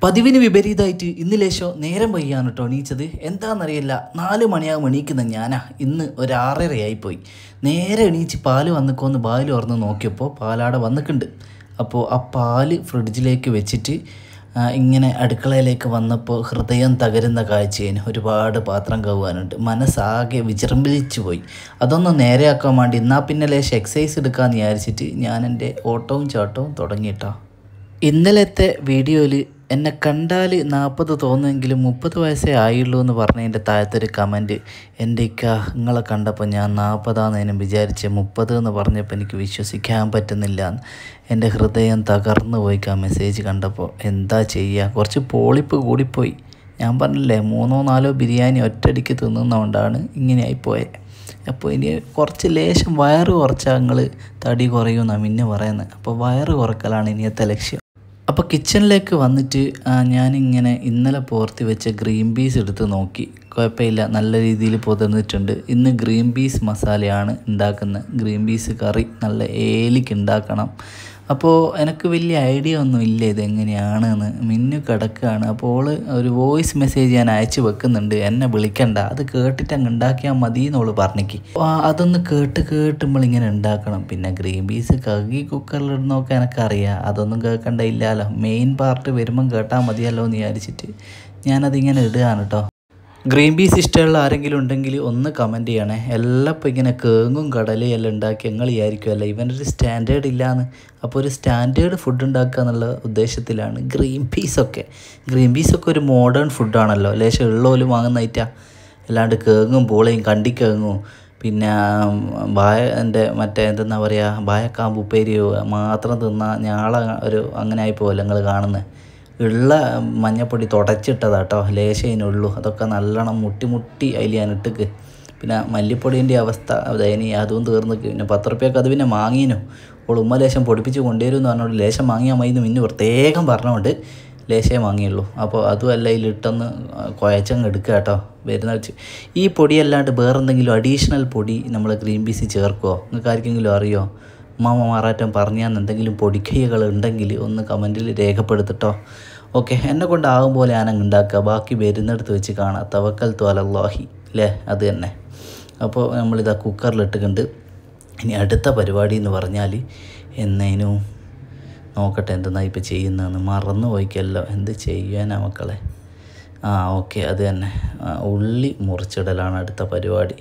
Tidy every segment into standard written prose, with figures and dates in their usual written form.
പതിവിന് വിപരീതമായിട്ട് ഇന്ന് ലേശോ നേരം വൈകിയാണ് കേട്ടോ എണീച്ചത്. എന്താണെന്നറിയില്ല, 4 മണിയാകുമ്പോൾ എണീക്കുന്ന ഞാനാ ഇന്ന് ഒരു 6:30 നേരെ എണീച്ച് പാല് വന്നിക്കോന്ന് പാല് തുറന്ന് നോക്കിയപ്പോൾ പാലാടെ വന്നിട്ടുണ്ട്. അപ്പോൾ ആ പാല് ഫ്രിഡ്ജിലേക്ക് വെച്ചിട്ട് ഇങ്ങനെ അടുക്കളയിലേക്ക് വന്നപ്പോൾ ഹൃദയം തകരുന്ന കാഴ്ചയേന്. ഒരുപാട് പാത്രം കഴുകാനുണ്ട്, മനസ്സാകെ വിജൃംഭിച്ചു പോയി. അതൊന്നും നേരെയാക്കാൻ വേണ്ടി എന്നാൽ പിന്നെ ലേശം എക്സസൈസ് എടുക്കാമെന്ന് വിചാരിച്ചിട്ട് ഞാൻ എൻ്റെ ഓട്ടവും ചാട്ടവും തുടങ്ങിയിട്ടാ. ഇന്നലത്തെ വീഡിയോയിൽ എന്നെ കണ്ടാൽ 40 തോന്നുമെങ്കിലും 30 വയസ്സേ ആയുള്ളൂ എന്ന് പറഞ്ഞതിൻ്റെ താഴത്തൊരു കമൻറ്റ്, എൻ്റെ നിങ്ങളെ കണ്ടപ്പോൾ ഞാൻ 40 വിചാരിച്ച് 30 എന്ന് പറഞ്ഞപ്പോൾ എനിക്ക് വിശ്വസിക്കാൻ പറ്റുന്നില്ല. എൻ്റെ ഹൃദയം തകർന്നു പോയിക്കാ മെസ്സേജ് കണ്ടപ്പോൾ. എന്താ ചെയ്യുക, കുറച്ച് പോളിപ്പ് കൂടിപ്പോയി. ഞാൻ പറഞ്ഞില്ലേ 3-4 ബിരിയാണി ഒറ്റയടിക്ക് തിന്നുന്നതുകൊണ്ടാണ് ഇങ്ങനെയായിപ്പോയത്. അപ്പോൾ ഇനി കുറച്ച് ലേശം വയറ് കുറച്ചാൽ നിങ്ങൾ തടി കുറയുമെന്നാണ് പിന്നെ പറയുന്നത്. അപ്പോൾ വയറ് കുറക്കലാണ് ഇനിയത്തെ ലക്ഷ്യം. അപ്പോൾ കിച്ചണിലേക്ക് വന്നിട്ട് ഞാനിങ്ങനെ ഇന്നലെ പോർത്തി വെച്ച ഗ്രീൻ പീസ് എടുത്ത് നോക്കി. കുഴപ്പമില്ല, നല്ല രീതിയിൽ പൊതിർന്നിട്ടുണ്ട്. ഇന്ന് ഗ്രീൻ പീസ് മസാലയാണ് ഉണ്ടാക്കുന്നത്. ഗ്രീൻ പീസ് കറി നല്ല ഏലിക്ക് ഉണ്ടാക്കണം. അപ്പോൾ എനിക്ക് വലിയ ഐഡിയ ഒന്നും ഇല്ല ഇതെങ്ങനെയാണെന്ന്. മിന്നു കിടക്കുകയാണ്. അപ്പോൾ ഒരു വോയിസ് മെസ്സേജ് ഞാൻ അയച്ചു വെക്കുന്നുണ്ട്, എന്നെ വിളിക്കണ്ട, അത് കേട്ടിട്ട് അങ്ങ് ഉണ്ടാക്കിയാൽ മതി എന്നോള് പറഞ്ഞേക്ക്. അതൊന്ന് കേട്ടുമ്പോൾ ഉണ്ടാക്കണം. പിന്നെ ഗ്രീൻ പീസ് കഴുകി കുക്കറിലിടുന്നൊക്കെ എനിക്കറിയാം, അതൊന്നും കേൾക്കണ്ട ഇല്ലല്ലോ. മെയിൻ പാർട്ട് വരുമ്പം കേട്ടാൽ മതിയല്ലോ എന്ന് വിചാരിച്ചിട്ട് ഞാനതിങ്ങനെ ഇടുകയാണ് കേട്ടോ. ഗ്രീൻ പീസ് ഇഷ്ടമുള്ള ആരെങ്കിലും ഉണ്ടെങ്കിൽ ഒന്ന് കമൻറ്റ് ചെയ്യണേ. എല്ലാം ഇപ്പോൾ ഇങ്ങനെ കേങ്ങും കടലയും എല്ലാം ഉണ്ടാക്കി ഞങ്ങൾ വിചാരിക്കുമല്ലോ ഇവനൊരു സ്റ്റാൻഡേർഡ് ഇല്ലയെന്ന്. അപ്പോൾ ഒരു സ്റ്റാൻഡേർഡ് ഫുഡ് ഉണ്ടാക്കുക എന്നുള്ള ഉദ്ദേശത്തിലാണ് ഗ്രീൻ പീസൊക്കെ ഒരു മോഡേൺ ഫുഡാണല്ലോ. ലേശം ഉള്ളോലും വാങ്ങുന്നതായിട്ടാ. അല്ലാണ്ട് കേങ്ങും പൂളയും കണ്ടിക്കേങ്ങും പിന്നെ എന്തെന്നാ പറയുക, ബായക്കാമ്പ് ഉപ്പേരിയോ മാത്രം തിന്നാൽ ഞാളെ അങ്ങനെ ആയിപ്പോവല്ലോ നിങ്ങൾ കാണുന്നത്. ഉള്ള മഞ്ഞപ്പൊടി തുടച്ചിട്ടതാട്ടോ, ലേശയിനുള്ളൂ. അതൊക്കെ നല്ലോണം മുട്ടി അതിൽ ഞാൻ ഇട്ടിക്ക്. പിന്നെ മല്ലിപ്പൊടീൻ്റെ അവസ്ഥ ദയനീയ, അതും തീർന്ന്. പിന്നെ 10 റുപ്യക്ക് അത് പിന്നെ വാങ്ങിനു. അപ്പോൾ ഉമ്മ ലേശം പൊടിപ്പിച്ച് കൊണ്ടുവരുമെന്ന് പറഞ്ഞുകൊണ്ട് ലേശം വാങ്ങിയാൽ മതി എന്ന് പിന്നെ പ്രത്യേകം പറഞ്ഞുകൊണ്ട് ലേശേ വാങ്ങിയുള്ളൂ. അപ്പോൾ അതുമല്ല ഇതിലിട്ടൊന്ന് കുഴച്ചങ്ങ് എടുക്കുക കേട്ടോ. വരുന്ന വെച്ച് ഈ പൊടിയല്ലാണ്ട് വേറെന്തെങ്കിലും അഡീഷണൽ പൊടി നമ്മൾ ഗ്രീൻ പീസ് ചേർക്കുമോ? നിങ്ങൾക്ക് ആർക്കെങ്കിലും അറിയോ? ഉമ്മാമ മാറാറ്റം പറഞ്ഞാൽ എന്തെങ്കിലും പൊടിക്കൈകൾ ഉണ്ടെങ്കിൽ ഒന്ന് കമൻറ്റിൽ രേഖപ്പെടുത്തിട്ടോ. ഓക്കെ, എന്നെ കൊണ്ടാകും പോലെ ഞാനങ്ങ് ഉണ്ടാക്കുക. ബാക്കി വരുന്നിടത്ത് വെച്ച് കാണാം. തവക്കൽതു അലല്ലാഹി അല്ലേ, അത് തന്നെ. അപ്പോൾ നമ്മളിതാ കുക്കറിലിട്ടിട്ടുണ്ട്. ഇനി അടുത്ത പരിപാടി എന്ന് പറഞ്ഞാൽ എന്നേനും നോക്കട്ടെ എന്തെന്നാ ഇപ്പോൾ ചെയ്യുന്നതെന്ന്. മറന്നു പോയിക്കല്ലോ, എന്ത് ചെയ്യാനാ മക്കളെ. ഓക്കെ, അത് തന്നെ. ഉള്ളി മുറിച്ചിടലാണ് അടുത്ത പരിപാടി.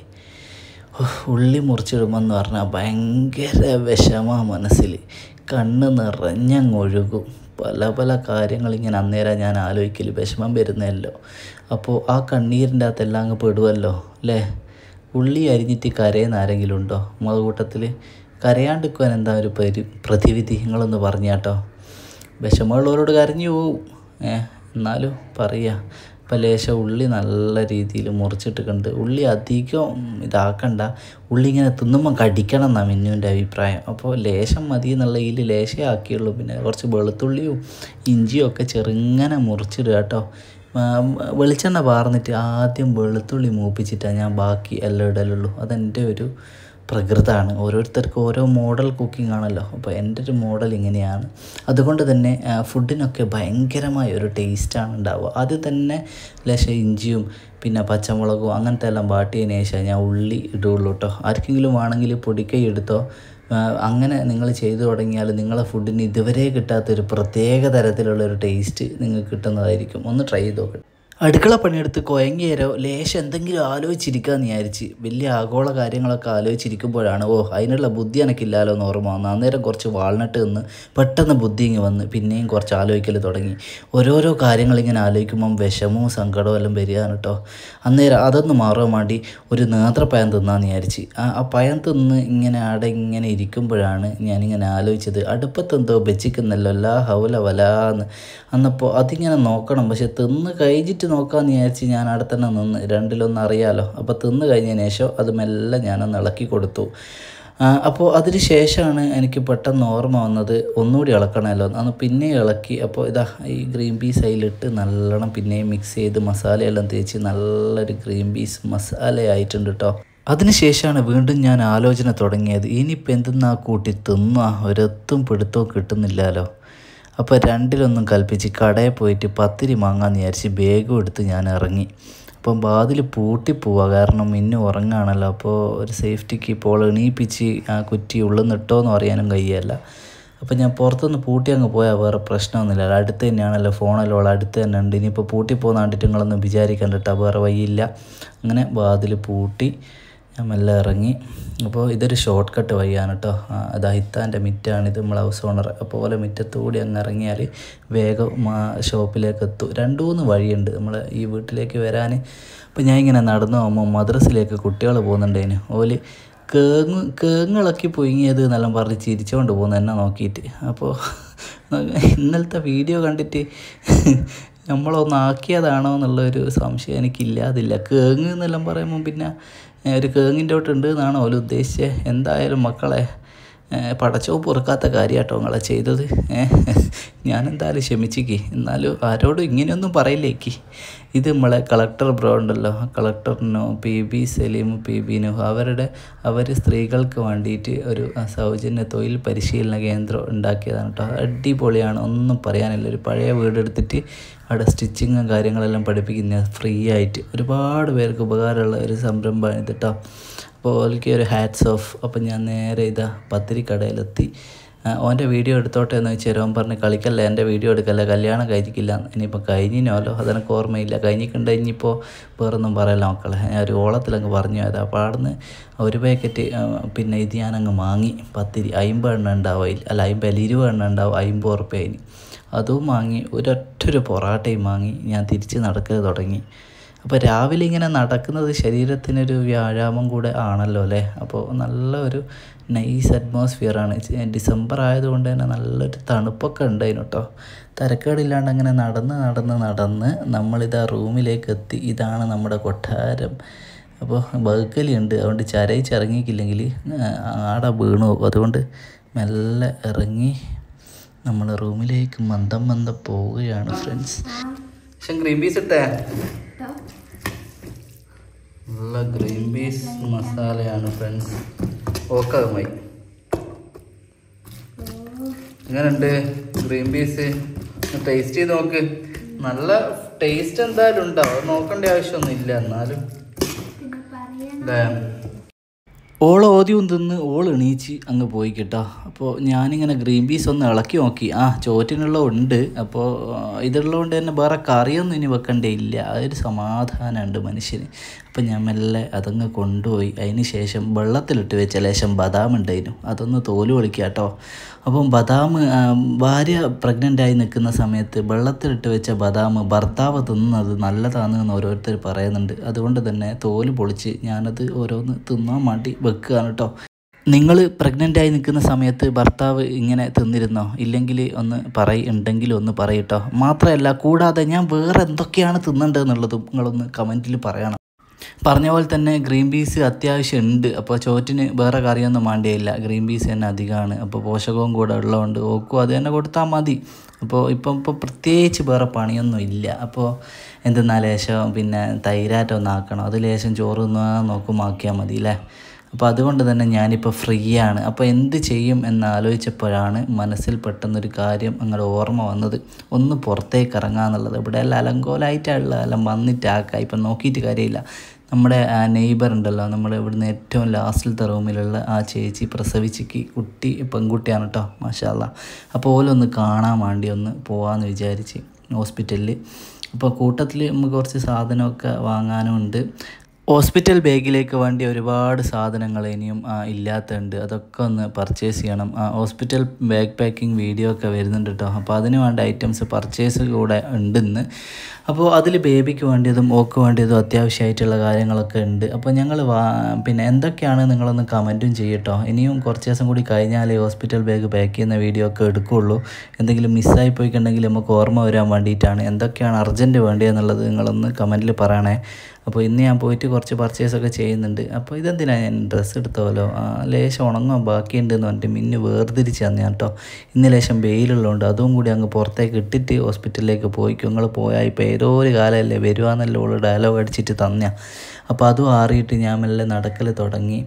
ഉള്ളി മുറിച്ചിടുമെന്ന് പറഞ്ഞാൽ ഭയങ്കര വിഷമമാണ് മനസ്സിൽ. കണ്ണ് നിറഞ്ഞങ്ങൊഴുകും. പല കാര്യങ്ങളിങ്ങനെ അന്നേരം ഞാൻ ആലോചിക്കൽ വിഷമം വരുന്നതല്ലോ. അപ്പോൾ ആ കണ്ണീരിൻ്റെ അകത്തെല്ലാം അങ്ങ് പെടുമല്ലോ അല്ലേ. ഉള്ളി അരിഞ്ഞിട്ട് കരയുന്ന ആരെങ്കിലും ഉണ്ടോ നമ്മളെ കൂട്ടത്തിൽ? കരയാണ്ടിരിക്കുവാൻ എന്താ ഒരു പ്രതിവിധി നിങ്ങളൊന്ന് പറഞ്ഞാട്ടോ. വിഷമമുള്ളവരോട് കരഞ്ഞു പോവും, എന്നാലും പറയുക. ഇപ്പോൾ ലേശം ഉള്ളി നല്ല രീതിയിൽ മുറിച്ചിട്ടുണ്ട്. ഉള്ളി അധികം ഇതാക്കണ്ട, ഉള്ളി ഇങ്ങനെ തിന്നുമ്പോൾ കടിക്കണം എന്നാണ് മിന്നുവിൻ്റെ അഭിപ്രായം. അപ്പോൾ ലേശം മതി എന്നുള്ള ഇതിൽ ലേശം ആക്കിയുള്ളൂ. പിന്നെ കുറച്ച് വെളുത്തുള്ളിയും ഇഞ്ചിയും ഒക്കെ ചെറുങ്ങനെ മുറിച്ചിടുക കേട്ടോ. വെളിച്ചെണ്ണ പാർന്നിട്ട് ആദ്യം വെളുത്തുള്ളി മൂപ്പിച്ചിട്ടാണ് ഞാൻ ബാക്കി എല്ലാം ഇടലുള്ളൂ. അതെൻ്റെ ഒരു പ്രകൃതമാണ്. ഓരോരുത്തർക്കും ഓരോ മോഡൽ കുക്കിംഗ് ആണല്ലോ. അപ്പോൾ എൻ്റെ ഒരു മോഡൽ ഇങ്ങനെയാണ്. അതുകൊണ്ട് തന്നെ ഫുഡിനൊക്കെ ഭയങ്കരമായ ഒരു ടേസ്റ്റാണ് ഉണ്ടാവുക. ആദ്യം തന്നെ ലേശം ഇഞ്ചിയും പിന്നെ പച്ചമുളകും അങ്ങനത്തെ എല്ലാം വാട്ടിയതിന് ശേഷം ഞാൻ ഉള്ളി ഇടുകയുള്ളൂ കേട്ടോ. ആർക്കെങ്കിലും വേണമെങ്കിൽ പൊടിക്കൈ എടുത്തോ. അങ്ങനെ നിങ്ങൾ ചെയ്തു തുടങ്ങിയാൽ നിങ്ങളെ ഫുഡിന് ഇതുവരെ കിട്ടാത്തൊരു പ്രത്യേക തരത്തിലുള്ളൊരു ടേസ്റ്റ് നിങ്ങൾക്ക് കിട്ടുന്നതായിരിക്കും. ഒന്ന് ട്രൈ ചെയ്ത് നോക്കട്ടെ. അടുക്കള പണിയെടുത്ത് കൊയങ്ങിയേരോ ലേശം എന്തെങ്കിലും ആലോചിച്ചിരിക്കാമെന്ന് വിചാരിച്ച് വലിയ ആഗോള കാര്യങ്ങളൊക്കെ ആലോചിച്ചിരിക്കുമ്പോഴാണ് അതിനുള്ള ബുദ്ധി എനിക്കില്ലാലോ എന്ന് ഓർമ്മ വന്നു. അന്നേരം കുറച്ച് വാൾനട്ട് നിന്ന് പെട്ടെന്ന് ബുദ്ധി ഇങ്ങ് വന്ന് പിന്നെയും കുറച്ച് ആലോചിക്കൽ തുടങ്ങി. ഓരോരോ കാര്യങ്ങളിങ്ങനെ ആലോചിക്കുമ്പം വിഷമവും സങ്കടവും എല്ലാം വരികയാണ് കേട്ടോ. അന്നേരം അതൊന്ന് മാറാൻ വേണ്ടി ഒരു നേന്ത്രപ്പഴം തിന്നാന്ന് വിചാരിച്ച് ആ പഴം തിന്ന് ഇങ്ങനെ ഇരിക്കുമ്പോഴാണ് ഞാനിങ്ങനെ ആലോചിച്ചത്, അടുപ്പത്തെന്തോ വെച്ചിരിക്കുന്നല്ലോ ലാ ഹൗല വലാന്ന്. അന്നപ്പോൾ അതിങ്ങനെ നോക്കണം, പക്ഷെ തിന്ന് കഴിഞ്ഞിട്ട് നോക്കാമെന്ന് വിചാരിച്ച് ഞാൻ അവിടെ തന്നെ നിന്ന്. രണ്ടിലൊന്നും അറിയാമല്ലോ. അപ്പോൾ തിന്ന് കഴിഞ്ഞതിന് ശേഷം അത് മെല്ലെ ഞാനൊന്ന് ഇളക്കി കൊടുത്തു. അപ്പോൾ അതിന് ശേഷമാണ് എനിക്ക് പെട്ടെന്ന് ഓർമ്മ വന്നത് ഒന്നുകൂടി ഇളക്കണമല്ലോ. അന്ന് പിന്നെയും ഇളക്കി. അപ്പോൾ ഇതാ ഈ ഗ്രീൻ പീസ് അതിലിട്ട് നല്ലോണം പിന്നെയും മിക്സ് ചെയ്ത് മസാലയെല്ലാം തേച്ച് നല്ലൊരു ഗ്രീൻ പീസ് മസാലയായിട്ടുണ്ട് കേട്ടോ. അതിനുശേഷമാണ് വീണ്ടും ഞാൻ ആലോചന തുടങ്ങിയത്. ഇനിയിപ്പോൾ എന്തെന്നാ കൂട്ടി തിന്നാ ഒരെത്തും പിടുത്തവും കിട്ടുന്നില്ലല്ലോ. അപ്പോൾ രണ്ടിലൊന്നും കൽപ്പിച്ച് കടയിൽ പോയിട്ട് പത്തിരി വാങ്ങാമെന്ന് വിചാരിച്ച് ബാഗും എടുത്ത് ഞാൻ ഇറങ്ങി. അപ്പം വാതിൽ പൂട്ടിപ്പോവുക, കാരണം മിന്നു ഉറങ്ങുകയാണല്ലോ. അപ്പോൾ ഒരു സേഫ്റ്റിക്ക് ഇപ്പോൾ എണീപ്പിച്ച് ആ കുറ്റി ഉള്ളിൽ നിന്ന് ഇട്ടോന്ന് അറിയാനും കഴിയല്ല. അപ്പോൾ ഞാൻ പുറത്തുനിന്ന് പൂട്ടി അങ്ങ് പോയാൽ വേറെ പ്രശ്നമൊന്നുമില്ല, അടുത്ത് തന്നെയാണല്ലോ, ഫോണല്ലോ അടുത്ത് തന്നെ ഉണ്ട്. ഇനിയിപ്പോൾ പൂട്ടിപ്പോകുന്ന കണ്ടിട്ട് നിങ്ങളൊന്നും വിചാരിക്കണ്ട കേട്ടോ, വേറെ വഴിയില്ല. അങ്ങനെ വാതിൽ പൂട്ടി ഞാൻ മെല്ലെ ഇറങ്ങി. അപ്പോൾ ഇതൊരു ഷോർട്ട് കട്ട് വഴിയാണ് കേട്ടോ. അത് ഹിത്താൻ്റെ മിറ്റാണിത്, നമ്മൾ ഹൗസ് ഓണർ. അപ്പോൾ മിറ്റത്തുകൂടി അങ്ങ് ഇറങ്ങിയാൽ വേഗം ഷോപ്പിലേക്ക് എത്തും. 2-3 വഴിയുണ്ട് നമ്മൾ ഈ വീട്ടിലേക്ക് വരാൻ. അപ്പോൾ ഞാൻ ഇങ്ങനെ നടന്നു പോകുമ്പോൾ മദ്രസയിലേക്ക് കുട്ടികൾ പോകുന്നുണ്ടേന്. ഓല് കേങ്ങിളക്കി പൊങ്ങിയത് എന്നെല്ലാം പറഞ്ഞ് ചിരിച്ചുകൊണ്ട് പോകുന്നു എന്നെ നോക്കിയിട്ട്. അപ്പോൾ ഇന്നലത്തെ വീഡിയോ കണ്ടിട്ട് നമ്മളൊന്ന് ആക്കിയതാണോ എന്നുള്ളൊരു സംശയം എനിക്കില്ലാതില്ല. കേങ്ങ് എന്നെല്ലാം പറയുമ്പോൾ പിന്നെ ഒരു കേങ്ങിൻ്റെ തൊട്ട് ഉണ്ട് എന്നാണോ ഓല് ഉദ്ദേശിച്ചത്. എന്തായാലും മക്കളെ പടച്ചോ പൊറുക്കാത്ത കാര്യമാട്ടോ നിങ്ങളെ ചെയ്തത്. ഞാനെന്തായാലും ക്ഷമിച്ചിക്ക്, എന്നാലും ആരോടും ഇങ്ങനെയൊന്നും പറയില്ലേക്ക്. ഇത് നമ്മളെ കളക്ടർ ബ്രോ ഉണ്ടല്ലോ, കളക്ടറിനോ PB സലീം PB നുഹ അവർ സ്ത്രീകൾക്ക് വേണ്ടിയിട്ട് ഒരു സൗജന്യ തൊഴിൽ പരിശീലന കേന്ദ്രം ഉണ്ടാക്കിയതാണ് കേട്ടോ. അടിപൊളിയാണ്, ഒന്നും പറയാനില്ല. ഒരു പഴയ വീടെടുത്തിട്ട് അവിടെ സ്റ്റിച്ചിങ്ങും കാര്യങ്ങളെല്ലാം പഠിപ്പിക്കുന്നത് ഫ്രീ ആയിട്ട്. ഒരുപാട് പേർക്ക് ഉപകാരമുള്ള ഒരു സംരംഭമാണ് ഇത് കേട്ടോ. അപ്പോൾ എനിക്ക് ഒരു ഹാറ്റ്സ് ഓഫ്. അപ്പം ഞാൻ നേരെ ഇതാ പത്തിരിക്കടയിലെത്തി. ഓൻ്റെ വീഡിയോ എടുത്തോട്ടെ എന്ന് വെച്ചാൽ ഓൻ പറഞ്ഞ് കളിക്കല്ല, എൻ്റെ വീഡിയോ എടുക്കല്ല, കല്യാണം കഴിഞ്ഞിക്കില്ല. ഇനിയിപ്പോൾ കഴിഞ്ഞിനോല്ലോ, അതെനിക്ക് ഓർമ്മയില്ല. കഴിഞ്ഞിട്ടുണ്ട്, ഇനിയിപ്പോൾ വേറൊന്നും പറയല്ല മക്കളെ. ഞാൻ ഒരു ഓളത്തിലങ്ങ് പറഞ്ഞു പോയത്. അപ്പോൾ അവിടുന്ന് ഒരു പാക്കറ്റ് പിന്നെ ഇത് ഞാനങ്ങ് വാങ്ങി. പത്തിരി 50 എണ്ണം ഉണ്ടാവും, അല്ല 20 എണ്ണം ഉണ്ടാവും, 50 ഉറുപ്പ്യ. അതും വാങ്ങി. ഒരൊറ്റൊരു പൊറാട്ടയും വാങ്ങി. ഞാൻ തിരിച്ച് നടക്കൽ തുടങ്ങി. അപ്പോൾ രാവിലെ ഇങ്ങനെ നടക്കുന്നത് ശരീരത്തിനൊരു വ്യായാമം കൂടെ ആണല്ലോ അല്ലേ. അപ്പോൾ നല്ല ഒരു നൈസ് അറ്റ്മോസ്ഫിയറാണ്. ഡിസംബർ ആയതുകൊണ്ട് തന്നെ നല്ലൊരു തണുപ്പൊക്കെ ഉണ്ടായിരുന്നു കേട്ടോ. തരക്കേടില്ലാണ്ട് അങ്ങനെ നടന്ന് നമ്മളിതാ റൂമിലേക്ക് എത്തി. ഇതാണ് നമ്മുടെ കൊട്ടാരം. അപ്പോൾ ബഹുക്കലിയുണ്ട്, അതുകൊണ്ട് ചരയിച്ചിറങ്ങിയിട്ടില്ലെങ്കിൽ ആടെ വീണു പോകും. അതുകൊണ്ട് മെല്ലെ ഇറങ്ങി നമ്മൾ റൂമിലേക്ക് മന്ദം പോവുകയാണ് ഫ്രണ്ട്സ്. പക്ഷെ ഗ്രീൻ പീസ് ഇട്ടേ, നല്ല ഗ്രീൻ പീസ് മസാലയാണ് ഫ്രണ്ട്സ്. ഓക്കമായി എങ്ങനെയുണ്ട് ഗ്രീൻ പീസ്? ടേസ്റ്റ് ചെയ്ത് നോക്ക്. നല്ല ടേസ്റ്റ് എന്തായാലും ഉണ്ടാവും, നോക്കേണ്ട ആവശ്യമൊന്നും ഇല്ല. എന്നാലും ഓദ്യം തിന്ന് എണീച്ച് അങ്ങ് പോയി കേട്ടോ. അപ്പോൾ ഞാനിങ്ങനെ ഗ്രീൻ പീസ് ഒന്ന് ഇളക്കി നോക്കി. ചോറ്റിനുള്ള ഉണ്ട്. അപ്പോൾ ഇതുള്ളതുകൊണ്ട് തന്നെ വേറെ കറിയൊന്നും ഇനി വെക്കണ്ടേ ഇല്ല. അതൊരു സമാധാനമുണ്ട് മനുഷ്യന്. അപ്പം ഞാൻ മെല്ലെ അതങ്ങ് കൊണ്ടുപോയി. അതിന് ശേഷം വെള്ളത്തിലിട്ട് വെച്ച ലേശം ബദാം ഉണ്ടായിരുന്നു, അതൊന്ന് തോല് പൊളിക്കുക കേട്ടോ. അപ്പം ബദാം ഭാര്യ പ്രഗ്നൻ്റായി നിൽക്കുന്ന സമയത്ത് വെള്ളത്തിലിട്ട് വെച്ച ബദാം ഭർത്താവ് തിന്നുന്നത് നല്ലതാണെന്ന് ഓരോരുത്തർ പറയുന്നുണ്ട്. അതുകൊണ്ട് തന്നെ തോല് പൊളിച്ച് ഞാനത് ഓരോന്ന് തിന്നാൻ വേണ്ടി വെക്കുകയാണ് കേട്ടോ. നിങ്ങൾ പ്രഗ്നൻ്റായി നിൽക്കുന്ന സമയത്ത് ഭർത്താവ് ഇങ്ങനെ തിന്നിരുന്നോ? ഇല്ലെങ്കിൽ ഒന്ന് ഉണ്ടെങ്കിൽ ഒന്ന് പറയട്ടോ. മാത്രമല്ല കൂടാതെ ഞാൻ വേറെ എന്തൊക്കെയാണ് തിന്നേണ്ടതെന്നുള്ളതും നിങ്ങളൊന്ന് കമൻറ്റിൽ പറയണം. പറഞ്ഞ പോലെ തന്നെ ഗ്രീൻ പീസ് അത്യാവശ്യം ഉണ്ട്. അപ്പോൾ ചോറ്റിന് വേറെ കറിയൊന്നും വേണ്ടിയില്ല, ഗ്രീൻ പീസ് തന്നെ അധികമാണ്. അപ്പോൾ പോഷകവും കൂടെ ഉള്ളതുകൊണ്ട് ഓക്കും അത് തന്നെ കൊടുത്താൽ മതി. അപ്പോൾ ഇപ്പം പ്രത്യേകിച്ച് വേറെ പണിയൊന്നും ഇല്ല. അപ്പോൾ എന്തെന്നാൽ ലേശം പിന്നെ തൈരാറ്റം ആക്കണം, അത് ലേശം ചോറ് നോക്കുമാക്കിയാൽ മതി അല്ലേ. അപ്പോൾ അതുകൊണ്ട് തന്നെ ഞാനിപ്പോൾ ഫ്രീ ആണ്. അപ്പോൾ എന്ത് ചെയ്യും എന്നാലോചിച്ചപ്പോഴാണ് മനസ്സിൽ പെട്ടെന്നൊരു കാര്യം അങ്ങനെ ഓർമ്മ വന്നത്. ഒന്ന് പുറത്തേക്ക് ഇറങ്ങാമെന്നുള്ളത്. ഇവിടെ എല്ലാം അലങ്കോലായിട്ടുള്ള എല്ലാം വന്നിട്ടാക്കാം. ഇപ്പം നോക്കിയിട്ട് കാര്യമില്ല. നമ്മുടെ നെയ്ബർ ഉണ്ടല്ലോ, നമ്മൾ ഇവിടുന്ന് ഏറ്റവും ലാസ്റ്റിലത്തെ റൂമിലുള്ള ആ ചേച്ചി പ്രസവിച്ചിക്ക് പെൺകുട്ടിയാണ് കേട്ടോ, മാഷാ അല്ലാ. അപ്പോൾ ഓലൊന്ന് കാണാൻ വേണ്ടി ഒന്ന് പോകാമെന്ന് വിചാരിച്ച് ഹോസ്പിറ്റലിൽ. അപ്പോൾ കൂട്ടത്തിൽ നമുക്ക് കുറച്ച് സാധനമൊക്കെ വാങ്ങാനും ഉണ്ട്. ഹോസ്പിറ്റൽ ബാഗിലേക്ക് വേണ്ടി ഒരുപാട് സാധനങ്ങൾ ഇനിയും ഇല്ലാത്തതുണ്ട്, അതൊക്കെ ഒന്ന് പർച്ചേസ് ചെയ്യണം. ഹോസ്പിറ്റൽ ബാഗ് പാക്കിംഗ് വീഡിയോ ഒക്കെ വരുന്നുണ്ട് കേട്ടോ. അപ്പോൾ അതിന് വേണ്ട ഐറ്റംസ് പർച്ചേസ് കൂടെ ഉണ്ടെന്ന്. അപ്പോൾ അതിൽ ബേബിക്ക് വേണ്ടിയതും ഓക്ക് വേണ്ടിയതും അത്യാവശ്യമായിട്ടുള്ള കാര്യങ്ങളൊക്കെ ഉണ്ട്. അപ്പോൾ ഞങ്ങൾ പിന്നെ എന്തൊക്കെയാണ് നിങ്ങളൊന്ന് കമൻറ്റും ചെയ്യട്ടോ. ഇനിയും കുറച്ച് ദിവസം കൂടി കഴിഞ്ഞാലേ ഹോസ്പിറ്റൽ ബാഗ് പാക്ക് ചെയ്യുന്ന വീഡിയോ ഒക്കെ എടുക്കുകയുള്ളൂ. എന്തെങ്കിലും മിസ്സായി പോയിട്ടുണ്ടെങ്കിൽ നമുക്ക് ഓർമ്മ വരാൻ വേണ്ടിയിട്ടാണ്. എന്തൊക്കെയാണ് അർജൻറ്റ് വേണ്ടിയെന്നുള്ളത് നിങ്ങളൊന്ന് കമൻറ്റിൽ പറയണേ. അപ്പോൾ ഇന്ന് ഞാൻ പോയിട്ട് കുറച്ച് പർച്ചേസൊക്കെ ചെയ്യുന്നുണ്ട്. അപ്പോൾ ഇതെന്തിനാണ് ഞാൻ ഡ്രസ്സ് എടുത്തോലോ, ലേശം ഉണങ്ങാൻ ബാക്കിയുണ്ടെന്ന് പറഞ്ഞിട്ട് മിന്നു വേർതിരിച്ച് തന്നെ കേട്ടോ. ഇന്ന് ലേശം വെയിലുള്ളതുകൊണ്ട് അതും കൂടി അങ്ങ് പുറത്തേക്ക് ഇട്ടിട്ട് ഹോസ്പിറ്റലിലേക്ക് പോയിക്കും. നിങ്ങൾ പോയാൽ ഇപ്പോൾ ഏതോ ഒരു കാലമല്ലേ വരുവാന്നല്ലോ ഉള്ള ഡയലോഗ് അടിച്ചിട്ട് തന്നെയാണ്. അപ്പോൾ അതും ആറിയിട്ട് ഞാൻ മെല്ലെ നടക്കൽ തുടങ്ങി.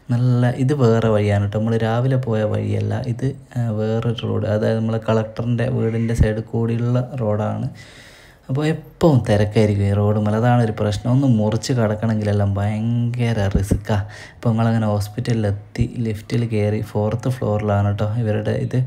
നല്ല ഇത് വേറെ വഴിയാണ് കേട്ടോ, നമ്മൾ രാവിലെ പോയ വഴിയല്ല, ഇത് വേറൊരു റോഡ്, അതായത് നമ്മളെ കളക്ടറിൻ്റെ വീടിൻ്റെ സൈഡ് കൂടിയുള്ള റോഡാണ്. അപ്പോൾ എപ്പോഴും തിരക്കായിരിക്കും ഈ റോഡ് മേലെ, അതാണ് ഒരു പ്രശ്നം. ഒന്ന് മുറിച്ച് കടക്കണമെങ്കിലെല്ലാം ഭയങ്കര റിസ്ക്കാണ്. അപ്പോൾ നമ്മളങ്ങനെ ഹോസ്പിറ്റലിലെത്തി ലിഫ്റ്റിൽ കയറി 4th ഫ്ലോറിലാണ് കേട്ടോ ഇവരുടെ ഇത്